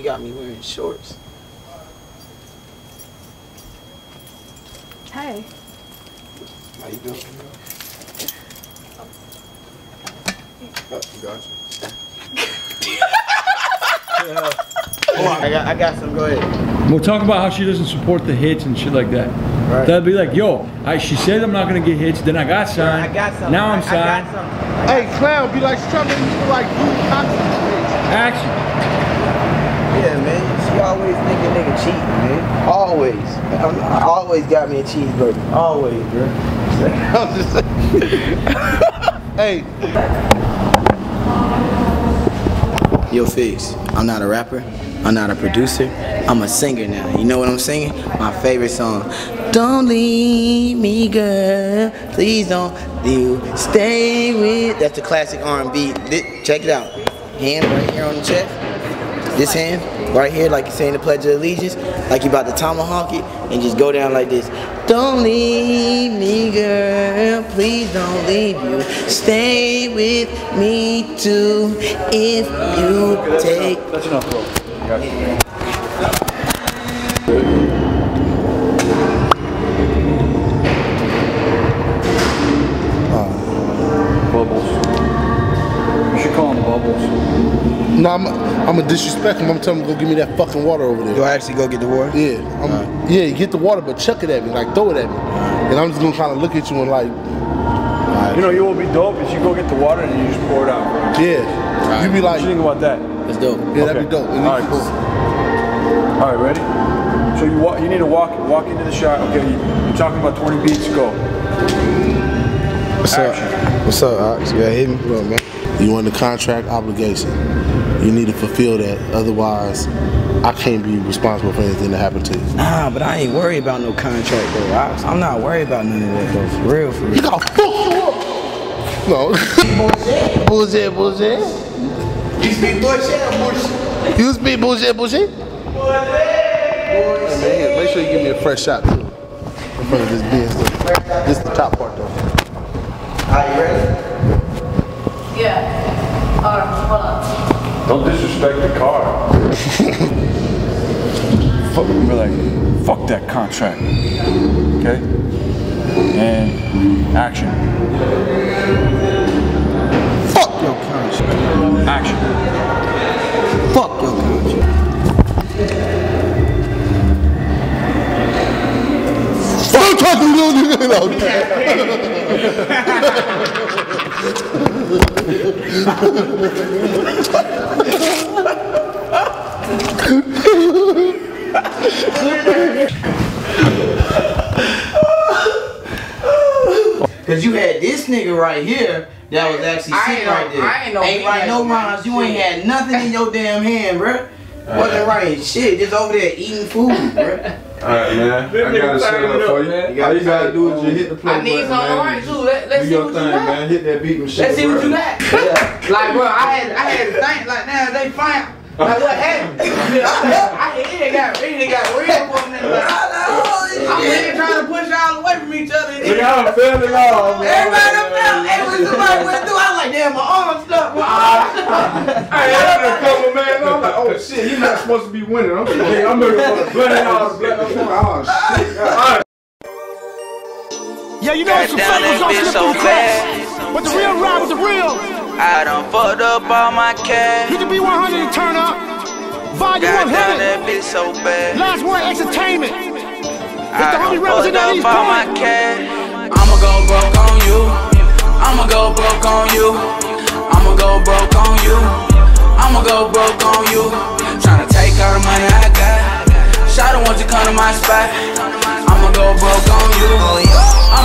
got me wearing shorts. Hey. How you doing? Got you. I got some. Go ahead. We'll talk about how she doesn't support the hits and shit like that. Right. That'd be like, yo, she said I'm not gonna get hits, then I got signed. I got something. Now I'm signed. Hey, clown, be like struggling like you Action. Yeah, man. She always think a nigga cheating, man. Always. I always got me a cheeseburger. Always, bro. I'm just Hey. Yo, Figs, I'm not a rapper, I'm not a producer, I'm a singer now. You know what I'm singing? My favorite song. Don't leave me, girl, please don't you stay with. That's the classic R&B. Check it out. Hand right here on the chest. This hand right here, like you're saying the Pledge of Allegiance, like you about to tomahawk it, and just go down like this. Don't leave me, girl, please don't leave you. Stay with me too if you take. That's enough, bro. Got you. Bubbles. You should call them bubbles. No, I'm gonna disrespect him. I'm telling him to go give me that fucking water over there. You'll actually go get the water? Yeah. Yeah, you get the water, but chuck it at me, like throw it at me. And I'm just gonna kind of look at you and like. You know, you will be dope if you go get the water and you just pour it out. Yeah. You be like. What you think about that? That's dope. Yeah, that'd be dope. All right, cool. All right, ready? So you need to walk into the shot. Okay, you're talking about 20 beats. Go. What's up? What's up, Ox? You gotta hit me? What up, man? You under contract obligation. You need to fulfill that. Otherwise, I can't be responsible for anything that happened to you. Nah, but I ain't worried about no contract though, Ox. I'm not worried about none of that though. For real, for real. You gotta fuck you up. No. Bullshit, bullshit. You speak bullshit or bullshit? You speak bullshit, bullshit? Hey, man, make sure you give me a fresh shot too. In front of this Benz. This is the top part though. Are you ready? Yeah. Alright, hold on. Don't disrespect the car. We're like, fuck that contract. Okay? And action. Fuck your contract. Action. Fuck your contract. Fuck talking to you. Cause you had this nigga right here that was actually sitting right there. Ain't write no rhymes. You ain't had nothing in your damn hand, bruh. Wasn't writing shit. Just over there eating food, bruh. Alright, man. I got a shut up for you. All you gotta do is just hit the play button, man. I need something right too. Let's see what you got. Man. Hit that beat machine. Let's see what you got. Like, bro, I had to think like, now they find. Like, what happened? It got real for me. Like, I'm really trying to push y'all away from each other. Look, I done failed it all, man. Everybody done failed. Hey, when somebody went through, I was like, damn, my arm's stuck. My arm's stuck. I had a couple, man. I'm like, oh shit, you're not supposed to be winning. I'm looking for the blood out. Oh shit. All right. Yeah, you know some fake gonna slip through the cracks, but the real ride with the real. I done fucked up all my cash. You can be 100 and turn up. Volume 100. That bitch so bad. Last word entertainment. I done fucked up all my cash. I'ma go broke on you. I'ma go broke on you. I'ma go broke on you. I'ma go broke on you. Tryna take all the money I got. Shawty want you come to my spot. I'ma go broke on you.